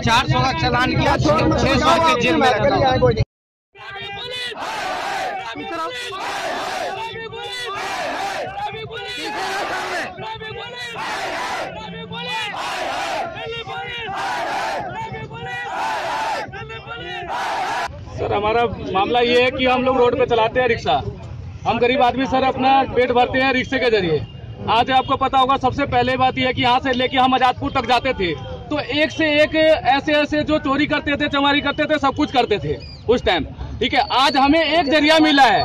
400 का चालान किया, 600 के जेल में रखा। सर हमारा मामला ये है कि हम लोग रोड पे चलाते हैं रिक्शा। हम गरीब आदमी सर अपना पेट भरते हैं रिक्शे के जरिए। आज आपको पता होगा, सबसे पहले बात यह है कि यहाँ से लेके हम आजादपुर तक जाते थे तो एक से एक ऐसे जो चोरी करते थे, चमारी करते थे, सब कुछ करते थे उस टाइम। ठीक है, आज हमें एक जरिया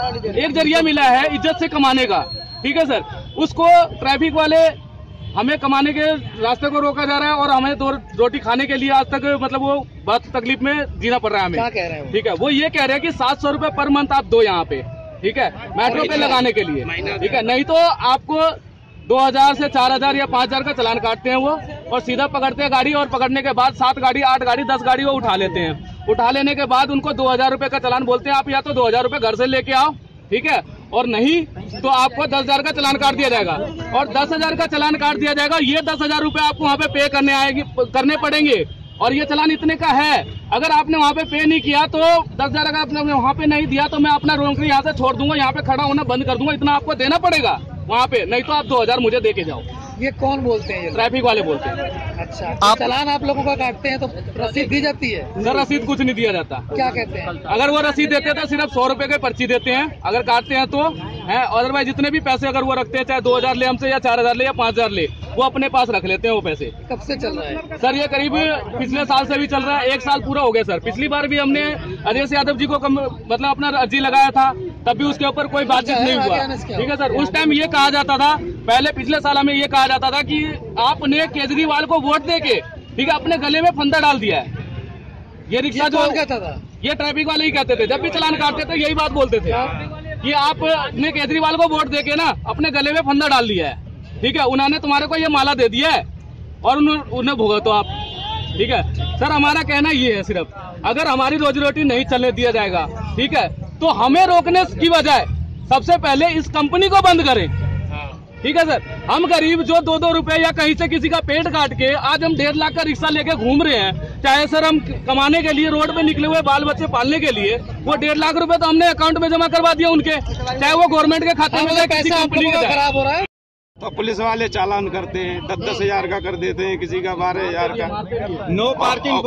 मिला है इज्जत से कमाने का। ठीक है सर, उसको ट्रैफिक वाले हमें कमाने के रास्ते को रोका जा रहा है और हमें दो रोटी खाने के लिए आज तक मतलब वो बहुत तकलीफ में जीना पड़ रहा है हमें। क्या कह रहे हैं? ठीक है, वो ये कह रहे हैं कि 700 रुपए पर मंथ आप दो यहाँ पे, ठीक है, मेट्रो पे लगाने के लिए। ठीक है, नहीं तो आपको 2000 से 4000 या 5000 का चालान काटते हैं वो, और सीधा पकड़ते हैं गाड़ी, और पकड़ने के बाद 7 गाड़ी 8 गाड़ी 10 गाड़ी वो उठा लेते हैं। उठा लेने के बाद उनको 2000 रुपए का चालान बोलते हैं, आप या तो 2000 रुपए घर से लेके आओ, ठीक है, और नहीं तो आपको 10,000 का चालान काट दिया जाएगा। और 10,000 का चालान काट दिया जाएगा, ये 10,000 रुपए आपको वहाँ पे पे करने पड़ेंगे। और ये चालान इतने का है, अगर आपने वहाँ पे पे नहीं किया तो 10,000 अगर आपने वहाँ पे नहीं दिया तो मैं अपना नौकरी यहाँ से छोड़ दूंगा, यहाँ पे खड़ा होना बंद कर दूंगा, इतना आपको देना पड़ेगा वहाँ पे, नहीं तो आप 2000 मुझे दे के जाओ। ये कौन बोलते हैं? ट्रैफिक वाले बोलते हैं। अच्छा, आप चालान आप लोगों का काटते हैं तो रसीद दी जाती है? सर रसीद कुछ नहीं दिया जाता। क्या कहते हैं? अगर वो रसीद देते तो सिर्फ 100 रुपए के पर्ची देते हैं, अगर काटते हैं तो है, अदरवाइज जितने भी पैसे अगर वो रखते हैं, चाहे 2000 ले हमसे या 4000 ले या 5000 ले, वो अपने पास रख लेते हैं वो पैसे। कब से चल रहा है सर? ये करीब पिछले साल से भी चल रहा है, 1 साल पूरा हो गया सर। पिछली बार भी हमने अजय यादव जी को मतलब अपना अर्जी लगाया था, तब भी उसके ऊपर कोई बातचीत नहीं हुआ। ठीक है सर, उस टाइम ये कहा जाता था, पहले पिछले साल हमें ये कहा जाता था कि आपने केजरीवाल को वोट देके, ठीक है, अपने गले में फंदा डाल दिया है। ये रिक्शा जो कहता था, ये ट्रैफिक वाले ही कहते थे, जब भी चालान काटते थे यही बात बोलते थे कि आपने केजरीवाल को वोट देके ना अपने गले में फंदा डाल दिया है। ठीक है, उन्होंने तुम्हारे को ये माला दे दिया है और उन्हें भुगतो आप। ठीक है सर, हमारा कहना ये है, सिर्फ अगर हमारी रोजी रोटी नहीं चलने दिया जाएगा, ठीक है, तो हमें रोकने की बजाय सबसे पहले इस कंपनी को बंद करें। ठीक है सर, हम गरीब जो 2-2 रुपए या कहीं से किसी का पेट काट के आज हम 1.5 लाख का रिक्शा लेके घूम रहे हैं, चाहे सर हम कमाने के लिए रोड पे निकले हुए बाल बच्चे पालने के लिए, वो 1.5 लाख रुपए तो हमने अकाउंट में जमा करवा दिया उनके, चाहे वो गवर्नमेंट के खाते में किसी कंपनी का खराब हो रहा है। तो पुलिस वाले चालान करते हैं, 10-10 हजार का कर देते हैं, किसी का 12,000 का। नो पार्किंग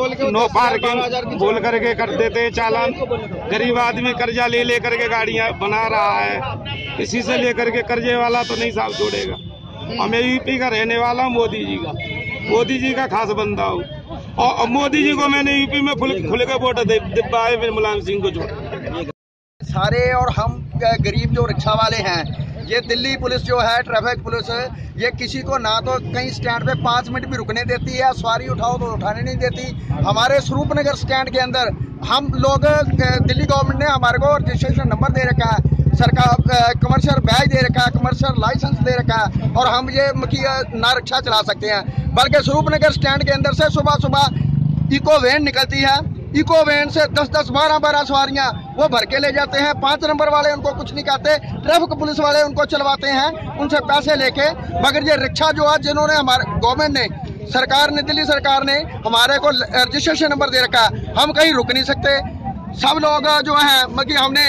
बोल करके कर देते हैं चालान। गरीब आदमी कर्जा ले करके गाड़ियां बना रहा है, किसी से लेकर के कर्जे वाला तो नहीं साहब छोड़ेगा। और मैं यूपी का रहने वाला हूँ, मोदी जी का खास बंदा हूँ, और मोदी जी को मैंने यूपी में खुल के वोट दिलवाए, फिर मुलायम सिंह को छोड़ सारे। और हम गरीब जो रिक्शा वाले हैं, ये दिल्ली पुलिस जो है, ट्रैफिक पुलिस है, ये किसी को ना तो कहीं स्टैंड पे 5 मिनट भी रुकने देती है, सवारी उठाओ तो उठाने नहीं देती। हमारे स्वरूपनगर स्टैंड के अंदर हम लोग, दिल्ली गवर्नमेंट ने हमारे को रजिस्ट्रेशन नंबर दे रखा है, सरकार कमर्शियल बैज दे रखा है, कमर्शियल लाइसेंस दे रखा है, और हम ये ना रिक्शा चला सकते हैं। बल्कि स्वरूपनगर स्टैंड के अंदर से सुबह सुबह इको वैन निकलती है, इको वैन से 10-10, 12-12 सवारियां वो भर के ले जाते हैं। 5 नंबर वाले उनको कुछ नहीं कहते, ट्रैफिक पुलिस वाले उनको चलवाते हैं उनसे पैसे लेके। मगर ये रिक्शा जो है, जिन्होंने हमारे गवर्नमेंट ने, सरकार ने, दिल्ली सरकार ने हमारे को रजिस्ट्रेशन नंबर दे रखा है, हम कहीं रुक नहीं सकते। सब लोग जो है, मतलब हमने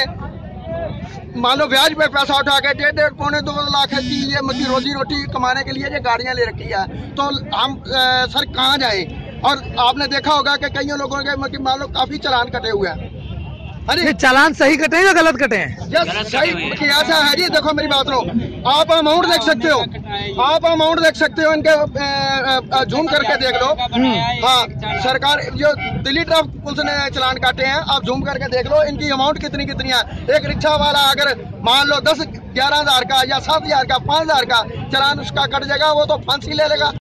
मान लो ब्याज पे पैसा उठा के 1.5, 1.25-2 लाख की ये मतलब रोजी रोटी कमाने के लिए ये गाड़ियां ले रखी है, तो हम सर कहाँ जाए? और आपने देखा होगा कि कई लोगों के मतलब मान लो काफी चालान कटे हुए हैं। अरे चालान सही कटे हैं या गलत कटे हैं? सही ऐसा है जी, देखो मेरी बात लो, आप अमाउंट देख सकते हो, आप अमाउंट देख सकते हो, इनके जूम करके देख लो। हाँ, सरकार जो दिल्ली ट्रैफिक पुलिस ने चालान काटे हैं, आप जूम करके देख लो इनकी अमाउंट कितनी है। एक रिक्शा वाला अगर मान लो 10-11 हजार का या 7 हजार का, 5 हजार का चालान उसका कट जाएगा, वो तो फांसी ले लेगा।